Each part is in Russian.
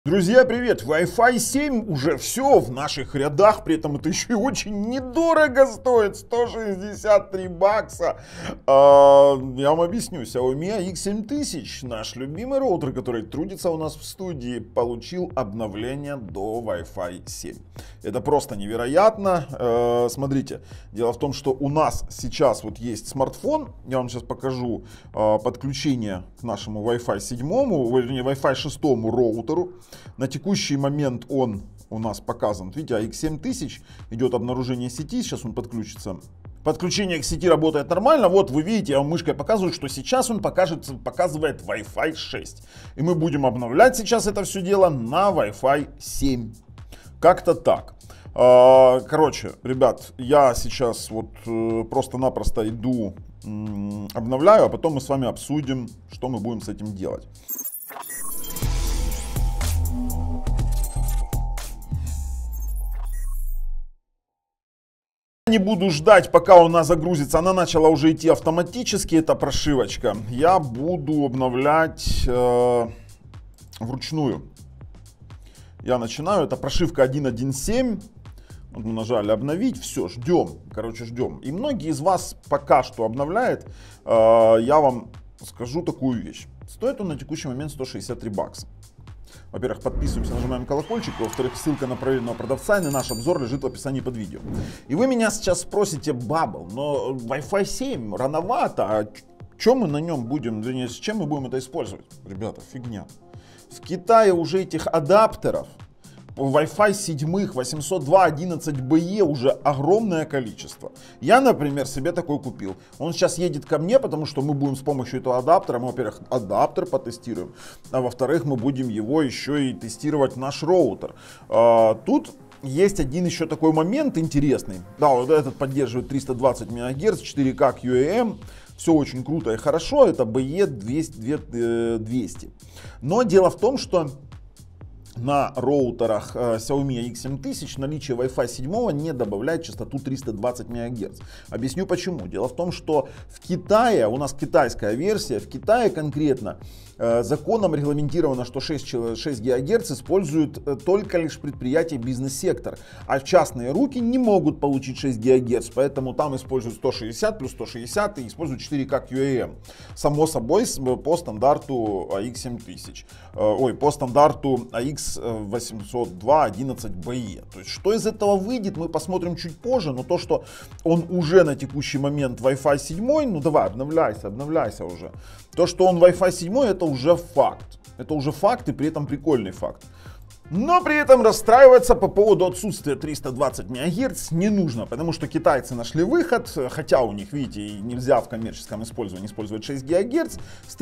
Друзья, привет! Wi-Fi 7 уже все в наших рядах, при этом это еще и очень недорого стоит, 163 бакса. Я вам объясню, Xiaomi AX7000, наш любимый роутер, который трудится у нас в студии, получил обновление до Wi-Fi 7. Это просто невероятно. Смотрите, дело в том, что у нас сейчас вот есть смартфон, я вам сейчас покажу подключение к нашему Wi-Fi 7, вернее Wi-Fi 6 роутеру. На текущий момент он у нас показан. Видите, AX7000, идет обнаружение сети, сейчас он подключится. Подключение к сети работает нормально. Вот вы видите, я вам мышкой показываю, что сейчас он показывает Wi-Fi 6. И мы будем обновлять сейчас это все дело на Wi-Fi 7. Как-то так. Короче, ребят, я сейчас вот просто-напросто иду, обновляю, а потом мы с вами обсудим, что мы будем с этим делать. Не буду ждать, пока у нас загрузится. Она начала уже идти автоматически, эта прошивочка. Я буду обновлять вручную. Я начинаю. Это прошивка 1.1.7. Вот мы нажали обновить. Все, ждем. Короче, ждем. И многие из вас пока что обновляет. Я вам скажу такую вещь. Стоит он на текущий момент 163 бакса. Во-первых, подписываемся, нажимаем колокольчик. Во-вторых, ссылка на проверенного продавца и на наш обзор лежит в описании под видео. И вы меня сейчас спросите, Бабл, но Wi-Fi 7 рановато, а чем мы на нем будем, с чем мы будем это использовать? Ребята, фигня. В Китае уже этих адаптеров Wi-Fi 7 802.11be уже огромное количество. Я, например, себе такой купил. Он сейчас едет ко мне, потому что мы будем с помощью этого адаптера, мы, во-первых, адаптер потестируем, а во-вторых, мы будем его еще и тестировать наш роутер. Тут есть один еще такой момент интересный. Да, вот этот поддерживает 320 МГц, 4К QAM. Все очень круто и хорошо, это BE 200. Но дело в том, что на роутерах Xiaomi AX7000 наличие Wi-Fi 7 не добавляет частоту 320 МГц. Объясню почему. Дело в том, что в Китае, у нас китайская версия, в Китае конкретно законом регламентировано, что 6 ГГц используют только лишь предприятия бизнес-сектор, а частные руки не могут получить 6 ГГц, поэтому там используют 160 плюс 160 и используют 4К QAM. Само собой, по стандарту AX7000, по стандарту AX802.11be. То есть, что из этого выйдет, мы посмотрим чуть позже, но то, что он уже на текущий момент Wi-Fi 7, ну давай, обновляйся уже. То, что он Wi-Fi 7, это уже факт. Это уже факт и при этом прикольный факт. Но при этом расстраиваться по поводу отсутствия 320 МГц не нужно, потому что китайцы нашли выход, хотя у них, видите, нельзя в коммерческом использовании использовать 6 ГГц, с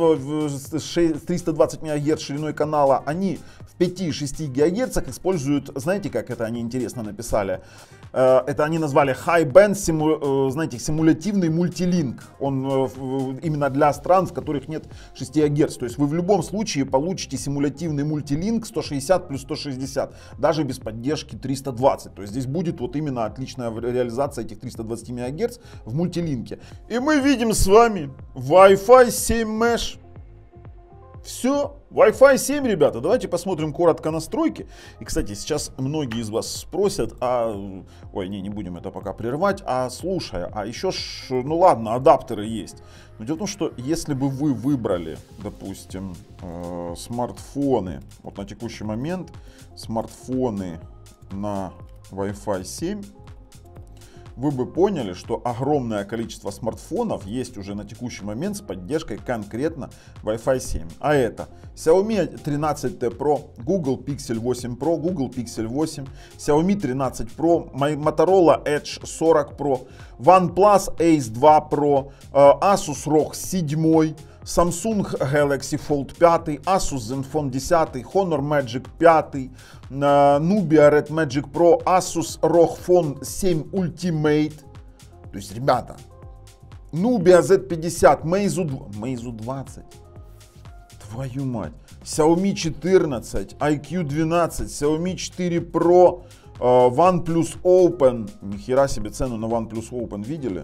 320 МГц шириной канала они в 5-6 ГГц используют, знаете, как это они интересно написали? Это они назвали High Band, знаете, симулятивный мультилинк. Он именно для стран, в которых нет 6 ГГц. То есть вы в любом случае получите симулятивный мультилинк 160 плюс 160, даже без поддержки 320. То есть здесь будет вот именно отличная реализация этих 320 МГц в мультилинке. И мы видим с вами Wi-Fi 7 Mesh. Все, Wi-Fi 7, ребята, давайте посмотрим коротко настройки. И, кстати, сейчас многие из вас спросят, ой, не будем это пока прервать, слушай, еще ну ладно, адаптеры есть. Но дело в том, что если бы вы выбрали, допустим, смартфоны, вот на текущий момент смартфоны на Wi-Fi 7, вы бы поняли, что огромное количество смартфонов есть уже на текущий момент с поддержкой конкретно Wi-Fi 7. А это Xiaomi 13T Pro, Google Pixel 8 Pro, Google Pixel 8, Xiaomi 13 Pro, Motorola Edge 40 Pro, OnePlus Ace 2 Pro, Asus ROG 7, Samsung Galaxy Fold 5, Asus Zenfone 10, Honor Magic 5, Nubia Red Magic Pro, Asus ROG Phone 7 Ultimate. То есть, ребята, Nubia Z50, Meizu 20, твою мать, Xiaomi 14, IQ 12, Xiaomi 4 Pro, OnePlus Open. Нихера себе цену на OnePlus Open видели?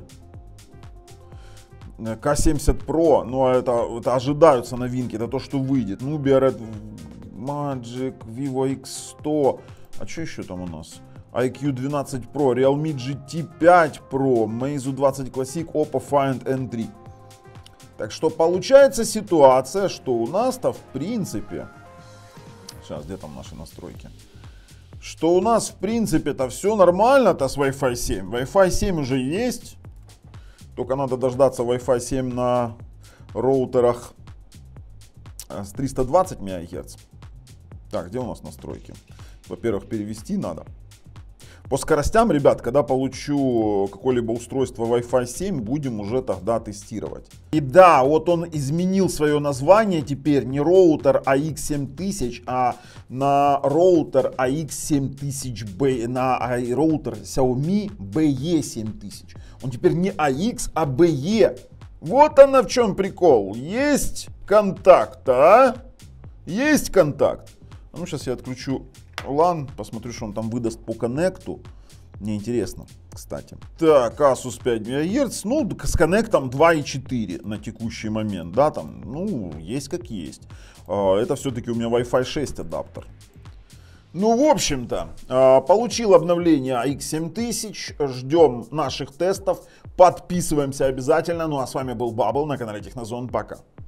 K70 Pro, но это ожидаются новинки, это то, что выйдет. Nubia Red Magic, Vivo X100. А что еще там у нас? iQ 12 Pro, Realme GT 5 Pro, Meizu 20 Classic, Oppo Find N3. Так что получается ситуация, что у нас-то в принципе... Сейчас, где там наши настройки? Что у нас в принципе-то все нормально-то с Wi-Fi 7. Wi-Fi 7 уже есть. Только надо дождаться Wi-Fi 7 на роутерах с 320 МГц. Так, где у нас настройки? Во-первых, перевести надо. По скоростям, ребят, когда получу какое-либо устройство Wi-Fi 7, будем уже тогда тестировать. И да, вот он изменил свое название теперь не роутер AX7000, а на роутер AX7000B, на роутер Xiaomi BE7000. Он теперь не AX, а BE. Вот она в чем прикол. Есть контакт, а? Есть контакт. А ну сейчас я отключу LAN, посмотрю, что он там выдаст по коннекту. Мне интересно, кстати. Так, Asus 5 МГц, ну, с коннектом 2,4 на текущий момент, да, там, ну, есть как есть. Это все-таки у меня Wi-Fi 6 адаптер. Ну, в общем-то, получил обновление AX7000, ждем наших тестов, подписываемся обязательно. Ну, а с вами был Bubble на канале Технозон, пока.